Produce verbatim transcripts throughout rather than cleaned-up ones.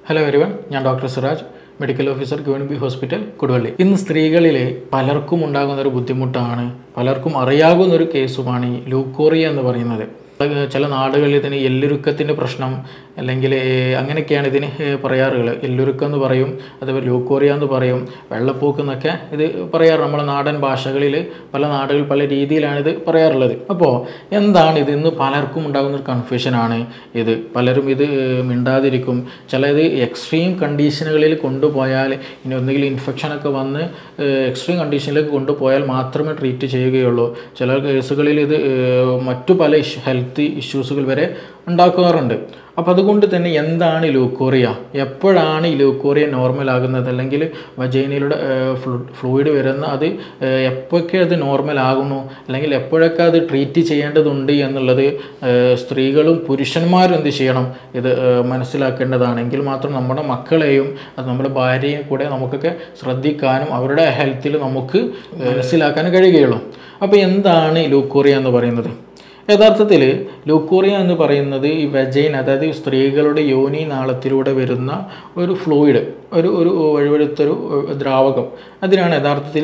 Hello everyone, ഞാൻ doctor Siraj, medical officer Q N B hospital Koduvally. ഇന്ന് സ്ത്രീകളിലെ പലർക്കും ഉണ്ടാകുന്നൊരു ബുദ്ധിമുട്ടാണ്, പലർക്കും അറിയാവുന്നൊരു കേസുമാണ് ഈ ലൂക്കോറിയ എന്ന് പറയുന്നത്. ചില നാടുകളിൽ ഇതിന് എല്ലുരുക്കത്തിൻ്റെ പ്രശ്നം അല്ലെങ്കിൽ അങ്ങനെയൊക്കെയാണ് ഇതിന് പറയാറുകൾ. എല്ലുരുക്കം എന്ന് പറയും, അതുപോലെ ലൂക്കോറിയ എന്ന് പറയും, വെള്ളപ്പൊക്കം എന്നൊക്കെ ഇത് പറയാറ്. നമ്മളെ നാടൻ ഭാഷകളിൽ പല നാടുകൾ പല രീതിയിലാണ് ഇത് പറയാറുള്ളത്. അപ്പോൾ എന്താണ് ഇത്? ഇന്ന് പലർക്കും ഉണ്ടാകുന്നൊരു കൺഫ്യൂഷനാണ് ഇത്. പലരും ഇത് മിണ്ടാതിരിക്കും. ചിലത് എക്സ്ട്രീം കണ്ടീഷനുകളിൽ കൊണ്ടുപോയാൽ, ഇനി ഒന്നുകിൽ ഇൻഫെക്ഷനൊക്കെ വന്ന് എക്സ്ട്രീം കണ്ടീഷനിലേക്ക് കൊണ്ടുപോയാൽ മാത്രമേ ട്രീറ്റ് ചെയ്യുകയുള്ളൂ. ചില കേസുകളിൽ ഇത് മറ്റു പല ഇഷ്യൂ ഹെൽത്ത് ഇഷ്യൂസുകൾ വരെ ഉണ്ടാക്കാറുണ്ട്. അപ്പോൾ അതുകൊണ്ട് തന്നെ എന്താണ് ലൂക്കോറിയ, എപ്പോഴാണ് ഈ ലൂക്കോറിയ നോർമൽ ആകുന്നത്, അല്ലെങ്കിൽ വജൈനയിലൂടെ ഫ്ലൂയിഡ് വരുന്ന അത് എപ്പോഴൊക്കെ അത് നോർമൽ ആകുന്നു, അല്ലെങ്കിൽ എപ്പോഴൊക്കെ അത് ട്രീറ്റ് ചെയ്യേണ്ടതുണ്ട് എന്നുള്ളത് സ്ത്രീകളും പുരുഷന്മാരും എന്ത് ചെയ്യണം, ഇത് മനസ്സിലാക്കേണ്ടതാണ്. എങ്കിൽ മാത്രം നമ്മുടെ മക്കളെയും അത് നമ്മുടെ ഭാര്യയും കൂടെ നമുക്കൊക്കെ ശ്രദ്ധിക്കാനും അവരുടെ ഹെൽത്തിൽ നമുക്ക് മനസ്സിലാക്കാനും കഴിയുകയുള്ളൂ. അപ്പോൾ എന്താണ് ലൂക്കോറിയ എന്ന് പറയുന്നത്? യഥാർത്ഥത്തിൽ ലൂക്കോറിയ എന്ന് പറയുന്നത് ഈ വെജൈൻ, അതായത് സ്ത്രീകളുടെ യോനി നാളത്തിലൂടെ വരുന്ന ഒരു ഫ്ലൂയിഡ്, ഒരു ഒരു വഴുവഴുത്തൊരു ദ്രാവകം, അതിനാണ് യഥാർത്ഥത്തിൽ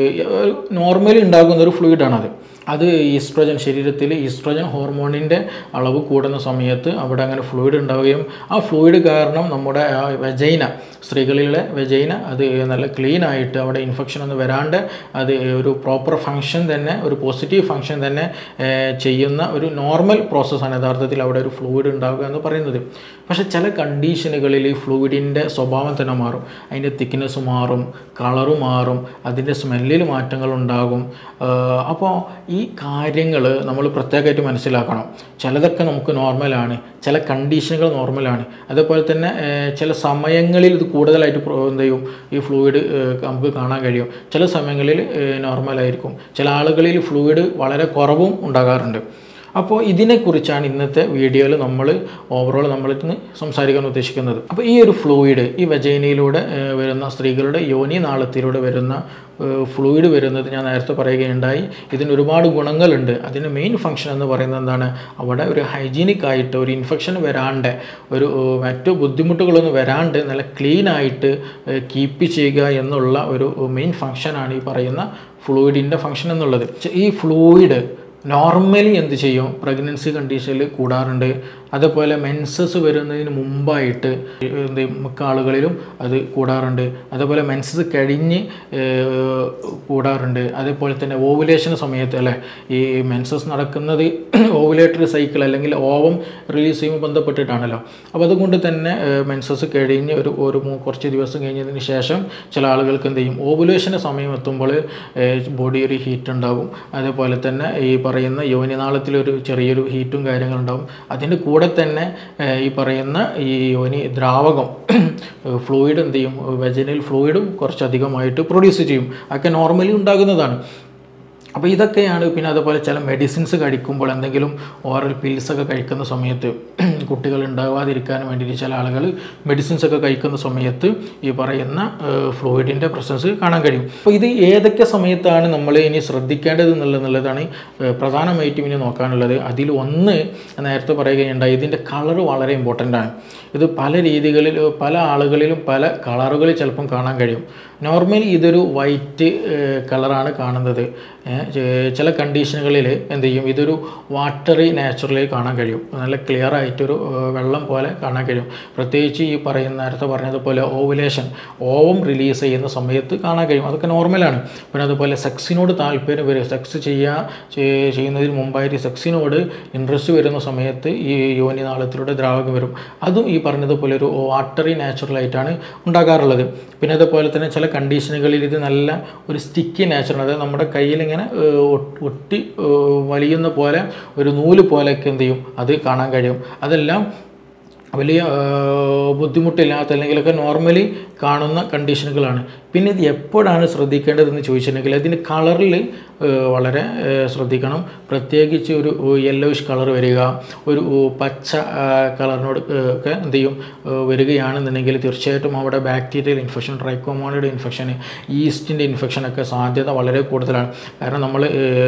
നോർമലി ഉണ്ടാകുന്ന ഒരു ഫ്ലൂയിഡാണത്. അത് ഈസ്ട്രോജൻ, ശരീരത്തിൽ ഈസ്ട്രോജൻ ഹോർമോണിൻ്റെ അളവ് കൂടുന്ന സമയത്ത് അവിടെ അങ്ങനെ ഫ്ലൂയിഡ് ഉണ്ടാവുകയും ആ ഫ്ലൂയിഡ് കാരണം നമ്മുടെ ആ വെജൈന, സ്ത്രീകളിലെ വെജൈന അത് നല്ല ക്ലീൻ ആയിട്ട് അവിടെ ഇൻഫെക്ഷൻ ഒന്നും വരാണ്ട് അത് ഒരു പ്രോപ്പർ ഫങ്ഷൻ തന്നെ, ഒരു പോസിറ്റീവ് ഫങ്ഷൻ തന്നെ ചെയ്യുന്ന ഒരു നോർമൽ പ്രോസസ്സാണ് യഥാർത്ഥത്തിൽ അവിടെ ഒരു ഫ്ലൂയിഡ് ഉണ്ടാവുക എന്ന് പറയുന്നത്. പക്ഷേ ചില കണ്ടീഷനുകളിൽ ഈ ഫ്ലൂയിഡിൻ്റെ സ്വഭാവം തന്നെ മാറും, അതിൻ്റെ തിക്നെസ് മാറും, കളറ് മാറും, അതിൻ്റെ സ്മെല്ലിൽ മാറ്റങ്ങൾ ഉണ്ടാകും. അപ്പോൾ ഈ കാര്യങ്ങൾ നമ്മൾ പ്രത്യേകമായിട്ട് മനസ്സിലാക്കണം. ചിലതൊക്കെ നമുക്ക് നോർമലാണ്, ചില കണ്ടീഷനുകൾ നോർമലാണ്. അതേപോലെ തന്നെ ചില സമയങ്ങളിൽ ഇത് കൂടുതലായിട്ട് എന്ത് ചെയ്യും, ഈ ഫ്ലൂയിഡ് നമുക്ക് കാണാൻ കഴിയും. ചില സമയങ്ങളിൽ നോർമലായിരിക്കും, ചില ആളുകളിൽ ഫ്ലൂയിഡ് വളരെ കുറവും ഉണ്ടാകാറുണ്ട്. അപ്പോൾ ഇതിനെക്കുറിച്ചാണ് ഇന്നത്തെ വീഡിയോയിൽ നമ്മൾ ഓവറോൾ നമ്മളിന്ന് സംസാരിക്കാൻ ഉദ്ദേശിക്കുന്നത്. അപ്പോൾ ഈ ഒരു ഫ്ലൂയിഡ്, ഈ വെജൈനയിലൂടെ വരുന്ന, സ്ത്രീകളുടെ യോനി നാളത്തിലൂടെ വരുന്ന ഫ്ലൂയിഡ് വരുന്നത് ഞാൻ നേരത്തെ പറയുകയുണ്ടായി. ഇതിന് ഒരുപാട് ഗുണങ്ങളുണ്ട്. അതിൻ്റെ മെയിൻ ഫങ്ഷൻ എന്ന് പറയുന്നത് എന്താണ്, അവിടെ ഒരു ഹൈജീനിക് ആയിട്ട് ഒരു ഇൻഫെക്ഷൻ വരാണ്ട്, ഒരു മറ്റു ബുദ്ധിമുട്ടുകളൊന്നും വരാണ്ട് നല്ല ക്ലീൻ ആയിട്ട് കീപ്പ് ചെയ്യുക എന്നുള്ള ഒരു മെയിൻ ഫങ്ഷനാണ് ഈ പറയുന്ന ഫ്ലൂയിഡിൻ്റെ ഫങ്ഷൻ എന്നുള്ളത്. ഈ ഫ്ലൂയിഡ് നോർമലി എന്ത് ചെയ്യും, പ്രഗ്നൻസി കണ്ടീഷനിൽ കൂടാറുണ്ട്. അതേപോലെ മെൻസസ് വരുന്നതിന് മുമ്പായിട്ട് എന്ത് മിക്ക ആളുകളിലും അത് കൂടാറുണ്ട്. അതേപോലെ മെൻസസ് കഴിഞ്ഞ് കൂടാറുണ്ട്. അതേപോലെ തന്നെ ഓവുലേഷൻ സമയത്ത്, അല്ലേ, ഈ മെൻസസ് നടക്കുന്നത് ഓവുലേറ്ററി സൈക്കിൾ അല്ലെങ്കിൽ ഓവം റിലീസ് ചെയ്യുമ്പോൾ ബന്ധപ്പെട്ടിട്ടാണല്ലോ. അപ്പോൾ അതുകൊണ്ട് തന്നെ മെൻസസ് കഴിഞ്ഞ് ഒരു ഒരു കുറച്ച് ദിവസം കഴിഞ്ഞതിന് ശേഷം ചില ആളുകൾക്ക് എന്ത് ചെയ്യും, ഓവുലേഷൻ്റെ സമയം എത്തുമ്പോൾ ബോഡി ഒരു ഹീറ്റ് ഉണ്ടാകും. അതേപോലെ തന്നെ ഈ പറയുന്ന യോനിനാളത്തിലൊരു ചെറിയൊരു ഹീറ്റും കാര്യങ്ങളുണ്ടാകും. അതിൻ്റെ കൂടെ തന്നെ ഈ പറയുന്ന ഈ യോനി ദ്രാവകം ഫ്ലൂയിഡ് എന്ത് ചെയ്യും, വെജൈനൽ ഫ്ലൂയിഡും കുറച്ചധികമായിട്ട് പ്രൊഡ്യൂസ് ചെയ്യും. അതൊക്കെ നോർമലി ഉണ്ടാകുന്നതാണ്. അപ്പോൾ ഇതൊക്കെയാണ്. പിന്നെ അതുപോലെ ചില മെഡിസിൻസ് കഴിക്കുമ്പോൾ, എന്തെങ്കിലും ഓറൽ പിൽസൊക്കെ കഴിക്കുന്ന സമയത്ത് കുട്ടികൾ ഉണ്ടാകാതിരിക്കാൻ വേണ്ടിയിട്ട് ചില ആളുകൾ മെഡിസിൻസൊക്കെ കഴിക്കുന്ന സമയത്ത് ഈ പറയുന്ന ഫ്ലൂയിഡിൻ്റെ പ്രസൻസ് കാണാൻ കഴിയും. അപ്പോൾ ഇത് ഏതൊക്കെ സമയത്താണ് നമ്മൾ ഇനി ശ്രദ്ധിക്കേണ്ടത് എന്നുള്ളതാണ് പ്രധാനമായിട്ടും ഇനി നോക്കാനുള്ളത്. അതിൽ ഒന്ന് നേരത്തെ പറയുകയുണ്ടായി, ഇതിൻ്റെ കളറ് വളരെ ഇമ്പോർട്ടൻ്റ് ആണ്. ഇത് പല രീതികളിൽ പല ആളുകളിലും പല കളറുകളിൽ ചിലപ്പം കാണാൻ കഴിയും. നോർമലി ഇതൊരു വൈറ്റ് കളറാണ് കാണുന്നത്. ചില കണ്ടീഷനുകളിൽ എന്ത് ചെയ്യും, ഇതൊരു വാട്ടറി നാച്ചുറലി കാണാൻ കഴിയും, നല്ല ക്ലിയർ ആയിട്ടൊരു വെള്ളം പോലെ കാണാൻ കഴിയും. പ്രത്യേകിച്ച് ഈ പറയുന്ന നേരത്തെ പറഞ്ഞതുപോലെ ഓവുലേഷൻ, ഓവം റിലീസ് ചെയ്യുന്ന സമയത്ത് കാണാൻ കഴിയും. അതൊക്കെ നോർമലാണ്. പിന്നെ അതുപോലെ സെക്സിനോട് താല്പര്യം വരും, സെക്സ് ചെയ്യാൻ ചെയ്യുന്നതിന് മുമ്പായിട്ട് സെക്സിനോട് ഇൻട്രസ്റ്റ് വരുന്ന സമയത്ത് ഈ യോനി നാളത്തിലൂടെ ദ്രാവകം വരും. അതും ഈ പറഞ്ഞതുപോലെ ഒരു വാട്ടറി നാച്ചുറലായിട്ടാണ് ഉണ്ടാകാറുള്ളത്. പിന്നെ അതുപോലെ തന്നെ ചില കണ്ടീഷനുകളിൽ ഇത് നല്ല ഒരു സ്റ്റിക്കി നാച്ചുറൽ, അതായത് നമ്മുടെ കയ്യിൽ ഇങ്ങനെ ഒട്ടി വലിയുന്ന പോലെ ഒരു നൂല് പോലെയൊക്കെ എന്ത് ചെയ്യും, അത് കാണാൻ കഴിയും. അതെല്ലാം വലിയ ബുദ്ധിമുട്ടില്ലാത്ത അല്ലെങ്കിലൊക്കെ നോർമലി കാണുന്ന കണ്ടീഷനുകളാണ്. പിന്നെ ഇത് എപ്പോഴാണ് ശ്രദ്ധിക്കേണ്ടതെന്ന് ചോദിച്ചിട്ടുണ്ടെങ്കിൽ അതിൻ്റെ കളറിൽ വളരെ ശ്രദ്ധിക്കണം. പ്രത്യേകിച്ച് ഒരു യെല്ലോയിഷ് കളർ വരിക, ഒരു പച്ച കളറിനോട് ഒക്കെ എന്ത് ചെയ്യും വരികയാണെന്നുണ്ടെങ്കിൽ തീർച്ചയായിട്ടും അവിടെ ബാക്ടീരിയൽ ഇൻഫെക്ഷൻ, ട്രൈക്കോമോണയുടെ ഇൻഫെക്ഷൻ, ഈസ്റ്റിൻ്റെ ഇൻഫെക്ഷനൊക്കെ സാധ്യത വളരെ കൂടുതലാണ്. കാരണം നമ്മൾ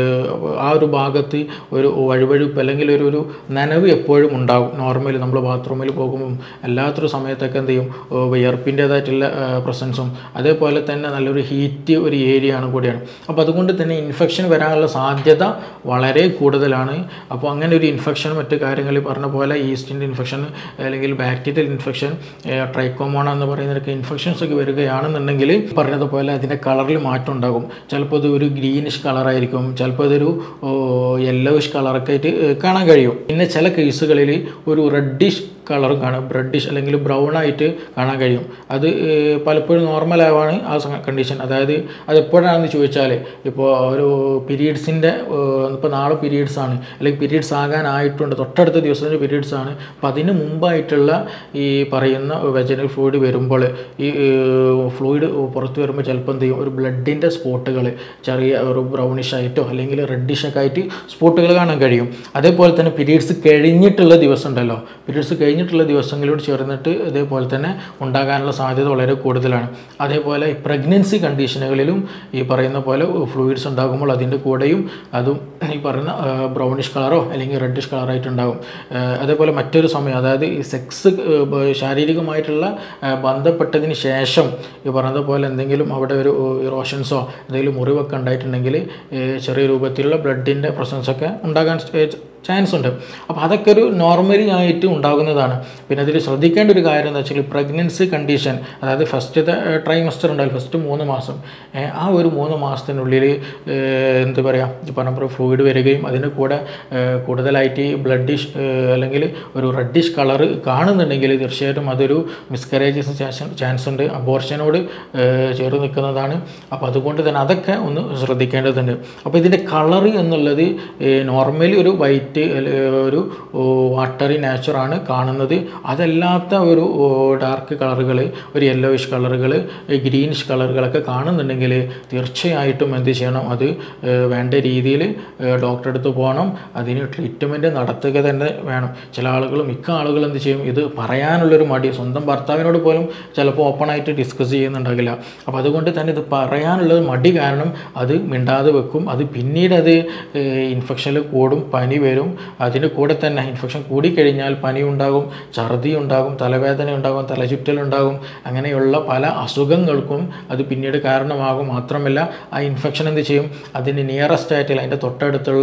ആ ഒരു ഭാഗത്ത് ഒരു വഴുവഴുപ്പ് അല്ലെങ്കിൽ ഒരു ഒരു നനവ് എപ്പോഴും ഉണ്ടാകും. നോർമലി നമ്മൾ ബാത്റൂമിൽ പോകുമ്പം എല്ലാത്തൊരു സമയത്തൊക്കെ എന്ത് ചെയ്യും വിയർപ്പിൻ്റേതായിട്ടുള്ള പ്രസൻസും അതേപോലെ തന്നെ നല്ലൊരു ഹീറ്റ് ഒരു ഏരിയ ആണ് കൂടിയാണ്. അപ്പോൾ അതുകൊണ്ട് തന്നെ ഇൻഫെക്ഷൻ വരാനുള്ള സാധ്യത വളരെ കൂടുതലാണ്. അപ്പോൾ അങ്ങനെ ഒരു ഇൻഫെക്ഷൻ മറ്റ് കാര്യങ്ങളിൽ പറഞ്ഞ പോലെ ഈസ്റ്റിൻ്റെ ഇൻഫെക്ഷൻ അല്ലെങ്കിൽ ബാക്ടീരിയൽ ഇൻഫെക്ഷൻ, ട്രൈക്കോമോണ എന്ന് പറയുന്നതൊക്കെ ഇൻഫെക്ഷൻസ് ഒക്കെ വരികയാണെന്നുണ്ടെങ്കിൽ പറഞ്ഞതുപോലെ അതിൻ്റെ കളറിൽ മാറ്റം ഉണ്ടാകും. ചിലപ്പോൾ അത് ഒരു ഗ്രീനിഷ് കളറായിരിക്കും, ചിലപ്പോൾ അതൊരു യെല്ലോയിഷ് കളറൊക്കെ ആയിട്ട് കാണാൻ കഴിയും. പിന്നെ ചില കേസുകളിൽ ഒരു റെഡിഷ് കളറും കാണും, ബ്രെഡിഷ് അല്ലെങ്കിൽ ബ്രൗൺ ആയിട്ട് കാണാൻ കഴിയും. അത് പലപ്പോഴും നോർമലാവാണ് ആ കണ്ടീഷൻ. അതായത് അതെപ്പോഴാണെന്ന് ചോദിച്ചാൽ ഇപ്പോൾ ഒരു പീരീഡ്സിൻ്റെ ഇപ്പോൾ നാളെ പീരീഡ്സ് ആണ് അല്ലെങ്കിൽ പീരീഡ്സ് ആകാനായിട്ടുണ്ട്, തൊട്ടടുത്ത ദിവസത്തിൻ്റെ പീരീഡ്സ് ആണ്. അപ്പോൾ അതിന് മുമ്പായിട്ടുള്ള ഈ പറയുന്ന വെജനൽ ഫ്ലൂയിഡ് വരുമ്പോൾ ഈ ഫ്ലൂയിഡ് പുറത്ത് വരുമ്പോൾ ചിലപ്പോൾ എന്ത് ചെയ്യും ഒരു ബ്ലഡിൻ്റെ സ്പോട്ടുകൾ ചെറിയ ഒരു ബ്രൗണിഷ് ആയിട്ടോ അല്ലെങ്കിൽ റെഡിഷൊക്കെ ആയിട്ട് സ്പോട്ടുകൾ കാണാൻ കഴിയും. അതേപോലെ തന്നെ പീരീഡ്സ് കഴിഞ്ഞിട്ടുള്ള ദിവസം ഉണ്ടല്ലോ, പീരീഡ്സ് കഴിഞ്ഞ് കഴിഞ്ഞിട്ടുള്ള ദിവസങ്ങളോട് ചേർന്നിട്ട് ഇതേപോലെ തന്നെ ഉണ്ടാകാനുള്ള സാധ്യത വളരെ കൂടുതലാണ്. അതേപോലെ പ്രഗ്നൻസി കണ്ടീഷനുകളിലും ഈ പറയുന്ന പോലെ ഫ്ലൂയിഡ്സ് ഉണ്ടാകുമ്പോൾ അതിൻ്റെ കൂടെയും അതും ഈ പറയുന്ന ബ്രൗണിഷ് കളറോ അല്ലെങ്കിൽ റെഡിഷ് കളറായിട്ടുണ്ടാകും. അതേപോലെ മറ്റൊരു സമയം, അതായത് ഈ സെക്സ് ശാരീരികമായിട്ടുള്ള ബന്ധപ്പെട്ടതിന് ശേഷം ഈ പറയുന്ന പോലെ എന്തെങ്കിലും അവിടെ ഒരു ഇറോഷൻസോ എന്തെങ്കിലും മുറിവൊക്കെ ഉണ്ടായിട്ടുണ്ടെങ്കിൽ ചെറിയ രൂപത്തിലുള്ള ബ്ലഡിൻ്റെ പ്രസൻസൊക്കെ ഉണ്ടാകാൻ ചാൻസ് ഉണ്ട്. അപ്പോൾ അതൊക്കെ ഒരു നോർമലി ആയിട്ട് ഉണ്ടാകുന്നതാണ്. പിന്നെ അതിൽ ശ്രദ്ധിക്കേണ്ട ഒരു കാര്യം എന്താ വെച്ചാൽ പ്രഗ്നൻസി കണ്ടീഷൻ, അതായത് ഫസ്റ്റത്തെ ട്രൈമസ്റ്റർ ഉണ്ടായാലും ഫസ്റ്റ് മൂന്ന് മാസം ആ ഒരു മൂന്ന് മാസത്തിനുള്ളിൽ എന്താ പറയുക പറഞ്ഞപ്പോൾ ഫ്ലൂയിഡ് വരികയും അതിൻ്റെ കൂടെ കൂടുതലായിട്ട് ബ്ലഡിഷ് അല്ലെങ്കിൽ ഒരു റെഡിഷ് കളറ് കാണുന്നുണ്ടെങ്കിൽ തീർച്ചയായിട്ടും അതൊരു മിസ്കരേജസ് ചാൻസ് ഉണ്ട്, അബോർഷനോട് ചേർന്ന് നിൽക്കുന്നതാണ്. അപ്പോൾ അതുകൊണ്ട് തന്നെ അതൊക്കെ ഒന്ന് ശ്രദ്ധിക്കേണ്ടതുണ്ട്. അപ്പോൾ ഇതിൻ്റെ കളറ് എന്നുള്ളത് നോർമലി ഒരു വൈറ്റ് ഒരു വാട്ടറി നാച്ചറാണ് കാണുന്നത്. അതല്ലാത്ത ഒരു ഡാർക്ക് കളറുകൾ, ഒരു യെല്ലോയിഷ് കളറുകൾ, ഗ്രീനിഷ് കളറുകളൊക്കെ കാണുന്നുണ്ടെങ്കിൽ തീർച്ചയായിട്ടും എന്ത് ചെയ്യണം, അത് വേണ്ട രീതിയിൽ ഡോക്ടറെ അടുത്ത് പോകണം, അതിന് ട്രീറ്റ്മെൻറ്റ് നടത്തുക തന്നെ വേണം. ചില ആളുകൾ മിക്ക ആളുകൾ എന്ത് ചെയ്യും, ഇത് പറയാനുള്ളൊരു മടി, സ്വന്തം ഭർത്താവിനോട് പോലും ചിലപ്പോൾ ഓപ്പണായിട്ട് ഡിസ്കസ് ചെയ്യുന്നുണ്ടാകില്ല. അപ്പോൾ അതുകൊണ്ട് തന്നെ ഇത് പറയാനുള്ളത് മടി കാരണം അത് മിണ്ടാതെ വെക്കും. അത് പിന്നീട് അത് ഇൻഫെക്ഷനിൽ കൂടും, പനി വരും. അതിന് കൂടെ തന്നെ ഇൻഫെക്ഷൻ കൂടിക്കഴിഞ്ഞാൽ പനി ഉണ്ടാകും, ഛർദി ഉണ്ടാകും, തലവേദന ഉണ്ടാകും, തലചുറ്റലുണ്ടാകും. അങ്ങനെയുള്ള പല അസുഖങ്ങൾക്കും അത് പിന്നീട് കാരണമാകും. മാത്രമല്ല ആ ഇൻഫെക്ഷൻ എന്ത് ചെയ്യും, അതിന് നിയറസ്റ്റ് ആയിട്ടുള്ള അതിൻ്റെ തൊട്ടടുത്തുള്ള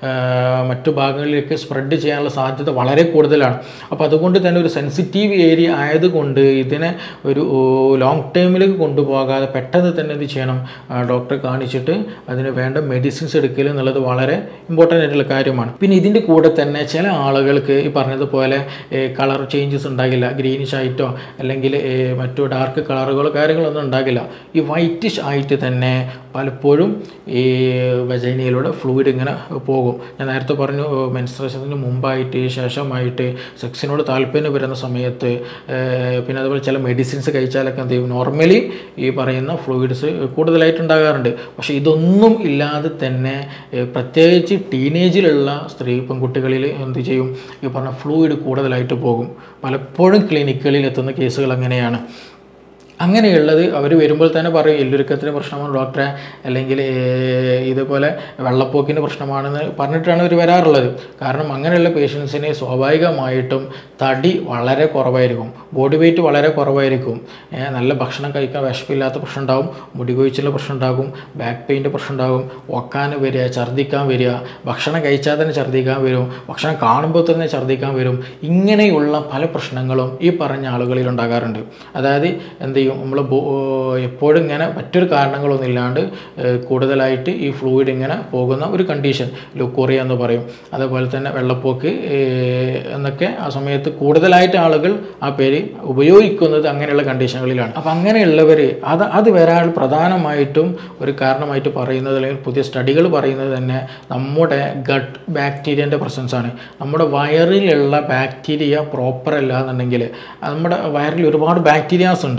മറ്റു ഭാഗങ്ങളിലേക്ക് സ്പ്രെഡ് ചെയ്യാനുള്ള സാധ്യത വളരെ കൂടുതലാണ്. അപ്പോൾ അതുകൊണ്ട് തന്നെ ഒരു സെൻസിറ്റീവ് ഏരിയ ആയതുകൊണ്ട് ഇതിനെ ഒരു ലോങ് ടൈമിലേക്ക് കൊണ്ടുപോകാതെ പെട്ടെന്ന് തന്നെ എന്ത് ചെയ്യണം, ഡോക്ടറെ കാണിച്ചിട്ട് അതിന് വേണ്ട മെഡിസിൻസ് എടുക്കൽ എന്നുള്ളത് വളരെ ഇമ്പോർട്ടൻ്റ് ആയിട്ടുള്ള കാര്യമാണ്. പിന്നെ ഇതിൻ്റെ കൂടെ തന്നെ ചില ആളുകൾക്ക് ഈ പറഞ്ഞതുപോലെ കളർ ചേഞ്ചസ് ഉണ്ടാകില്ല, ഗ്രീനിഷ് ആയിട്ടോ അല്ലെങ്കിൽ മറ്റു ഡാർക്ക് കളറുകളോ കാര്യങ്ങളൊന്നും ഉണ്ടാകില്ല. ഈ വൈറ്റിഷ് ആയിട്ട് തന്നെ പലപ്പോഴും ഈ വജൈനയിലൂടെ ഫ്ലൂയിഡ് ഇങ്ങനെ പോകും. ഞാൻ നേരത്തെ പറഞ്ഞു മെൻസ്ട്രേഷന് മുമ്പായിട്ട് ശേഷമായിട്ട് സെക്സിനോട് താല്പര്യം വരുന്ന സമയത്ത് പിന്നെ അതുപോലെ ചില മെഡിസിൻസ് കഴിച്ചാലൊക്കെ എന്ത് ചെയ്യും, നോർമലി ഈ പറയുന്ന ഫ്ലൂയിഡ്സ് കൂടുതലായിട്ട് ഉണ്ടാകാറുണ്ട്. പക്ഷേ ഇതൊന്നും ഇല്ലാതെ തന്നെ പ്രത്യേകിച്ച് ടീനേജിലുള്ള സ്ത്രീ പെൺകുട്ടികളിൽ എന്ത് ചെയ്യും, ഈ പറഞ്ഞ ഫ്ലൂയിഡ് കൂടുതലായിട്ട് പോകും. പലപ്പോഴും ക്ലിനിക്കുകളിൽ എത്തുന്ന കേസുകൾ അങ്ങനെയാണ്. അങ്ങനെയുള്ളത് അവർ വരുമ്പോൾ തന്നെ പറയും എല്ലുരുക്കത്തിൻ്റെ പ്രശ്നമാണ് ഡോക്ടറെ, അല്ലെങ്കിൽ ഇതുപോലെ വെള്ളപ്പൊക്കിൻ്റെ പ്രശ്നമാണെന്ന് പറഞ്ഞിട്ടാണ് അവർ വരാറുള്ളത്. കാരണം അങ്ങനെയുള്ള പേഷ്യൻസിന് സ്വാഭാവികമായിട്ടും തടി വളരെ കുറവായിരിക്കും, ബോഡി വെയ്റ്റ് വളരെ കുറവായിരിക്കും, നല്ല ഭക്ഷണം കഴിക്കാൻ വിശപ്പില്ലാത്ത പ്രശ്നം ഉണ്ടാകും, മുടി കൊഴിച്ചിലുള്ള പ്രശ്നം ഉണ്ടാകും, ബാക്ക് പെയിൻ്റെ പ്രശ്നം ഉണ്ടാകും, ഒക്കാൻ വരിക, ഛർദ്ദിക്കാൻ വരിക, ഭക്ഷണം കഴിച്ചാൽ തന്നെ ഛർദ്ദിക്കാൻ വരും, ഭക്ഷണം കാണുമ്പോൾ തന്നെ ഛർദ്ദിക്കാൻ വരും. ഇങ്ങനെയുള്ള പല പ്രശ്നങ്ങളും ഈ പറഞ്ഞ ആളുകളിൽ ഉണ്ടാകാറുണ്ട്. അതായത് എന്ത് ചെയ്യും, നമ്മൾ എപ്പോഴും ഇങ്ങനെ മറ്റൊരു കാരണങ്ങളൊന്നും ഇല്ലാണ്ട് കൂടുതലായിട്ട് ഈ ഫ്ലൂയിഡ് ഇങ്ങനെ പോകുന്ന ഒരു കണ്ടീഷൻ ലൂക്കോറിയ എന്ന് പറയും. അതേപോലെ തന്നെ വെള്ളപ്പൊക്ക് എന്നൊക്കെ ആ സമയത്ത് കൂടുതലായിട്ട് ആളുകൾ ആ പേര് ഉപയോഗിക്കുന്നത് അങ്ങനെയുള്ള കണ്ടീഷനുകളിലാണ്. അപ്പം അങ്ങനെയുള്ളവർ അത് അത് വരാൻ പ്രധാനമായിട്ടും ഒരു കാരണമായിട്ട് പറയുന്നത്, അല്ലെങ്കിൽ പുതിയ സ്റ്റഡികൾ പറയുന്നത് തന്നെ നമ്മുടെ ഗട്ട് ബാക്ടീരിയൻ്റെ പ്രസൻസാണ്. നമ്മുടെ വയറിലുള്ള ബാക്ടീരിയ പ്രോപ്പർ അല്ല എന്നുണ്ടെങ്കിൽ, നമ്മുടെ വയറിൽ ഒരുപാട് ബാക്ടീരിയാസ് ഉണ്ട്.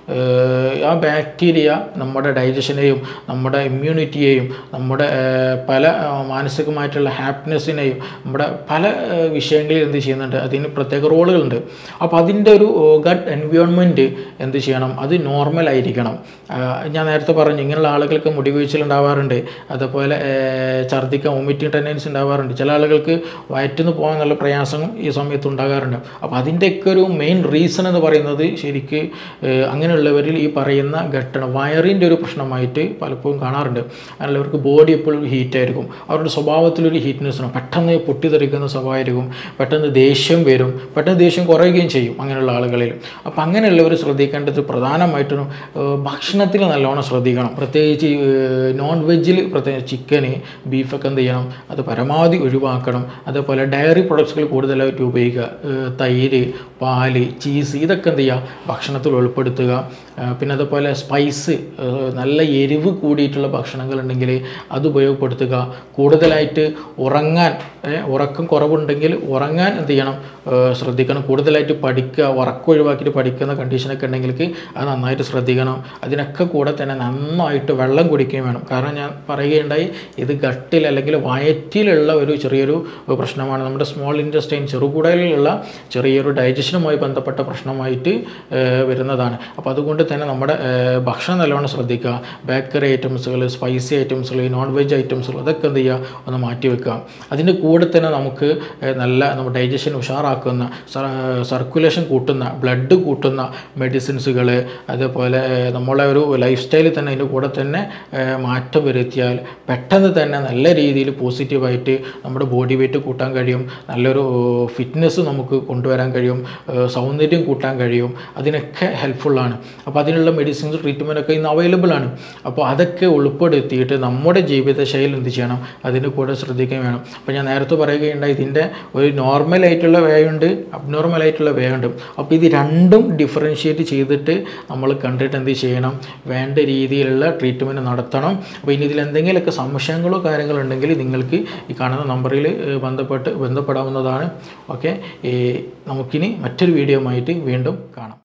ആ ബാക്ടീരിയ നമ്മുടെ ഡൈജഷനെയും നമ്മുടെ ഇമ്മ്യൂണിറ്റിയെയും നമ്മുടെ പല മാനസികമായിട്ടുള്ള ഹാപ്പിനെസ്സിനെയും നമ്മുടെ പല വിഷയങ്ങളിൽ എന്ത് ചെയ്യുന്നുണ്ട്, അതിന് പ്രത്യേക റോളുകളുണ്ട്. അപ്പോൾ അതിൻ്റെ ഒരു ഗട്ട് എൻവയോൺമെൻറ്റ് എന്ത് ചെയ്യണം, അത് നോർമൽ ആയിരിക്കണം. ഞാൻ നേരത്തെ പറഞ്ഞു ഇങ്ങനെയുള്ള ആളുകൾക്ക് മുടി വീഴ്ചലുണ്ടാവാറുണ്ട്, അതുപോലെ ഛർദ്ദിക്കാൻ വോമിറ്റിംഗ് ടെൻഡൻസി ഉണ്ടാവാറുണ്ട്, ചില ആളുകൾക്ക് വയറ്റിന്ന് പോകാനുള്ള പ്രയാസം ഈ സമയത്ത് ഉണ്ടാകാറുണ്ട്. അപ്പോൾ അതിൻ്റെയൊക്കെ ഒരു മെയിൻ റീസൺ എന്ന് പറയുന്നത് ശരിക്ക് അങ്ങനെയുള്ളവരിൽ ഈ പറയുന്ന ഘട്ടണം വയറിൻ്റെ ഒരു പ്രശ്നമായിട്ട് പലപ്പോഴും കാണാറുണ്ട്. അങ്ങനെയുള്ളവർക്ക് ബോഡി എപ്പോഴും ഹീറ്റായിരിക്കും, അവരുടെ സ്വഭാവത്തിലൊരു ഹീറ്റ്നെസ് ആണ്, പെട്ടെന്ന് പൊട്ടിത്തെറിക്കുന്ന സ്വഭാവമായിരിക്കും, പെട്ടെന്ന് ദേഷ്യം വരും, പെട്ടെന്ന് ദേഷ്യം കുറയുകയും ചെയ്യും അങ്ങനെയുള്ള ആളുകളിൽ. അപ്പോൾ അങ്ങനെയുള്ളവർ ശ്രദ്ധിക്കേണ്ടത് പ്രധാനമായിട്ടും ഭക്ഷണത്തിൽ നല്ലോണം ശ്രദ്ധിക്കണം. പ്രത്യേകിച്ച് നോൺ വെജിൽ പ്രത്യേകിച്ച് ചിക്കന് ബീഫൊക്കെ എന്ത് ചെയ്യണം, അത് പരമാവധി ഒഴിവാക്കണം. അതേപോലെ ഡയറി പ്രൊഡക്ട്സുകൾ കൂടുതലായിട്ട് ഉപയോഗിക്കുക, തൈര്, പാല്, ചീസ്, ഇതൊക്കെ എന്ത് ചെയ്യുക ഭക്ഷണത്തിൽ ഉൾപ്പെടുത്തുക. പിന്നെ അതുപോലെ സ്പൈസ്, നല്ല എരിവ് കൂടിയിട്ടുള്ള ഭക്ഷണങ്ങൾ ഉണ്ടെങ്കിൽ അത് ഉപയോഗപ്പെടുത്തുക. കൂടുതലായിട്ട് ഉറങ്ങാൻ, ഉറക്കം കുറവുണ്ടെങ്കിൽ ഉറങ്ങാൻ എന്ത് ചെയ്യണം, ശ്രദ്ധിക്കണം. കൂടുതലായിട്ട് പഠിക്കുക, ഉറക്കം ഒഴിവാക്കിയിട്ട് പഠിക്കുന്ന കണ്ടീഷനൊക്കെ ഉണ്ടെങ്കിൽ അത് നന്നായിട്ട് ശ്രദ്ധിക്കണം. അതിനൊക്കെ കൂടെ തന്നെ നന്നായിട്ട് വെള്ളം കുടിക്കുകയും വേണം. കാരണം ഞാൻ പറയുകയുണ്ടായി, ഇത് ഗട്ടിൽ അല്ലെങ്കിൽ വയറ്റിലുള്ള ഒരു ചെറിയൊരു പ്രശ്നമാണ്. നമ്മുടെ സ്മോൾ ഇൻറ്റസ്റ്റൈൻ ചെറുകുടലിലുള്ള ചെറിയൊരു ഡൈജഷനുമായി ബന്ധപ്പെട്ട പ്രശ്നമായിട്ട് വരുന്നതാണ്. അപ്പോൾ അതുകൊണ്ട് തന്നെ നമ്മുടെ ഭക്ഷണം നല്ലോണം ശ്രദ്ധിക്കുക. ബേക്കറി ഐറ്റംസുകൾ, സ്പൈസി ഐറ്റംസുകൾ, നോൺ വെജ് ഐറ്റംസുകൾ അതൊക്കെ എന്ത് ചെയ്യുക, ഒന്ന് മാറ്റി വെക്കുക. അതിൻ്റെ കൂടെ തന്നെ നമുക്ക് നല്ല നമ്മുടെ ഡൈജഷൻ ഉഷാറാക്കുന്ന, സർക്കുലേഷൻ കൂട്ടുന്ന, ബ്ലഡ് കൂട്ടുന്ന മെഡിസിൻസുകൾ, അതേപോലെ നമ്മളെ ഒരു ലൈഫ് സ്റ്റൈലിൽ തന്നെ അതിൻ്റെ കൂടെ തന്നെ മാറ്റം വരുത്തിയാൽ പെട്ടെന്ന് തന്നെ നല്ല രീതിയിൽ പോസിറ്റീവായിട്ട് നമ്മുടെ ബോഡി വെയ്റ്റ് കൂട്ടാൻ കഴിയും, നല്ലൊരു ഫിറ്റ്നസ് നമുക്ക് കൊണ്ടുവരാൻ കഴിയും, സൗന്ദര്യം കൂട്ടാൻ കഴിയും. അതിനൊക്കെ ഹെൽപ്ഫുള്ളാണ്. അപ്പോൾ അതിനുള്ള മെഡിസിൻസ്, ട്രീറ്റ്മെൻറ്റൊക്കെ ഇന്ന് അവൈലബിൾ ആണ്. അപ്പോൾ അതൊക്കെ ഉൾപ്പെടുത്തിയിട്ട് നമ്മുടെ ജീവിതശൈലി എന്ത് ചെയ്യണം, അതിന് കൂടെ ശ്രദ്ധിക്കാൻ വേണം. അപ്പോൾ ഞാൻ നേരത്തെ പറയുകയുണ്ടായി, ഇതിൻ്റെ ഒരു നോർമലായിട്ടുള്ള വേ ഉണ്ട്, അബ്നോർമലായിട്ടുള്ള വേ ഉണ്ട്. അപ്പോൾ ഇത് രണ്ടും ഡിഫറൻഷ്യേറ്റ് ചെയ്തിട്ട് നമ്മൾ കണ്ടിട്ട് എന്ത് ചെയ്യണം, വേണ്ട രീതിയിലുള്ള ട്രീറ്റ്മെൻറ്റ് നടത്തണം. അപ്പോൾ ഇനി ഇതിൽ എന്തെങ്കിലുമൊക്കെ സംശയങ്ങളോ കാര്യങ്ങളോ ഉണ്ടെങ്കിൽ നിങ്ങൾക്ക് ഈ കാണുന്ന നമ്പറിൽ ബന്ധപ്പെട്ട് ബന്ധപ്പെടാവുന്നതാണ്. ഓക്കെ, നമുക്കിനി മറ്റൊരു വീഡിയോ ആയിട്ട് വീണ്ടും കാണാം.